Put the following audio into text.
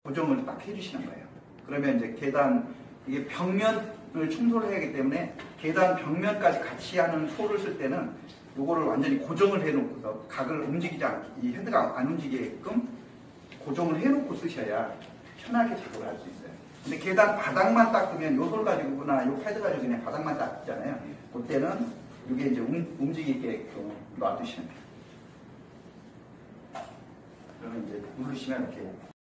고정을 딱 해주시는 거예요. 그러면 이제 계단, 이게 벽면을 충돌을 해야 하기 때문에 계단 벽면까지 같이 하는 소를 쓸 때는 요거를 완전히 고정을 해놓고서 각을 움직이지 않게, 이 헤드가 안 움직이게끔 고정을 해놓고 쓰셔야 편하게 작업을 할 수 있어요. 근데 계단 바닥만 닦으면 요 솔 가지고나 요 패드 가지고 그냥 바닥만 닦잖아요. 그때는 이게 이제 움직이게끔 놔두시면 돼요. 그러면 이제 누르시면 이렇게